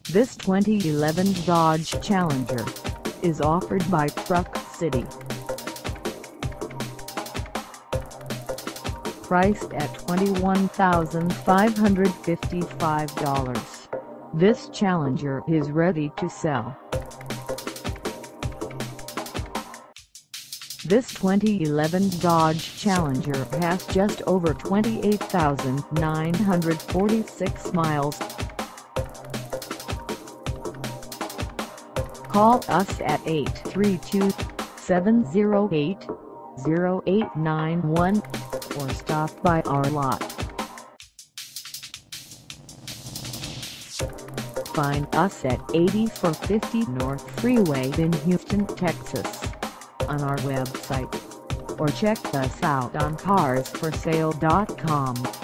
This 2011 Dodge Challenger is offered by Truck City. Priced at $21,555, this Challenger is ready to sell. This 2011 Dodge Challenger has just over 28,946 miles. Call us at 832-708-0891 or stop by our lot. Find us at 8450 North Freeway in Houston, Texas, on our website, or check us out on carsforsale.com.